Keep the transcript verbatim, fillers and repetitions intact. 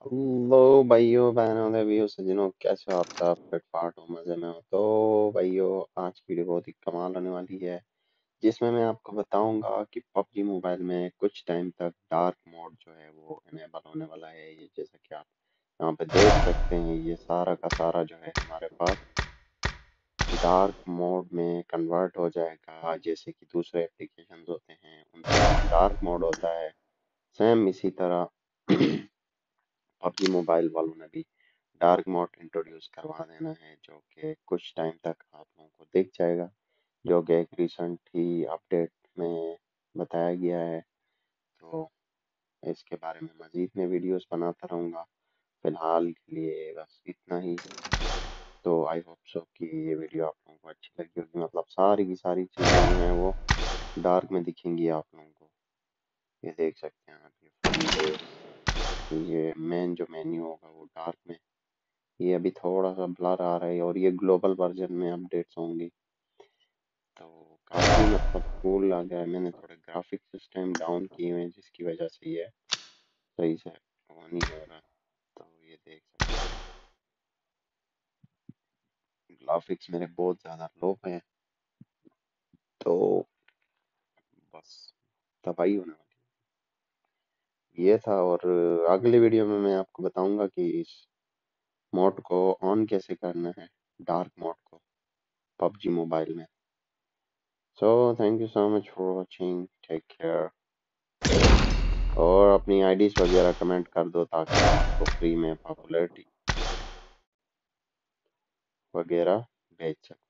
Hello भाइयों बहनों देवियों सज्जनों, कैसे हो आप सब? फिट फाट हो, मजे में हो? तो भाइयों, आज की वीडियो बहुत ही कमाल होने वाली है, जिसमें मैं आपको बताऊंगा कि पबजी मोबाइल में कुछ टाइम तक डार्क मोड जो है वो इनेबल होने वाला है। ये जैसा कि आप यहाँ पे देख सकते हैं, ये सारा का सारा जो है हमारे पास डार्क मोड में कन्वर्ट हो जाएगा। जैसे कि दूसरे एप्लीकेशन होते हैं उनका डार्क मोड होता है, सेम इसी तरह पबजी मोबाइल वालों ने भी डार्क मोड इंट्रोड्यूस करवा देना है, जो कि कुछ टाइम तक आप लोगों को दिख जाएगा, जो कि एक रिसेंट ही अपडेट में बताया गया है। तो इसके बारे में मजीद में वीडियोस बनाता रहूँगा। फिलहाल के लिए बस इतना ही। तो आई होप सो कि ये वीडियो आप लोगों को अच्छी लगी होगी। मतलब सारी की सारी चीज़ें जो हैं वो डार्क में दिखेंगी आप लोगों को। ये देख सकते हैं आप, ये फ्रंट बेस, ये मेन जो मेन्यू होगा वो डार्क में। ये अभी थोड़ा सा ब्लर आ रहा है और ये ग्लोबल वर्जन में अपडेट्स होंगी। तो काफ़ी मतलब कूल लग रहा है। मैंने थोड़े ग्राफिक्स इस टाइम डाउन किए हुए हैं, जिसकी वजह से ये सही से वो नहीं हो रहा। तो ये देख सकते हैं ग्राफिक्स मेरे बहुत ज़्यादा लो हैं। तो बस तबाही होने वाली है। ये था, और अगले वीडियो में मैं आपको बताऊंगा कि इस मोड को ऑन कैसे करना है, डार्क मोड को पबजी मोबाइल में। So thank you so much for watching, take care. और अपनी आईडीज वगैरह कमेंट कर दो, ताकि मैं आपको फ्री में पॉपुलैरिटी वगैरह भेज सकूं।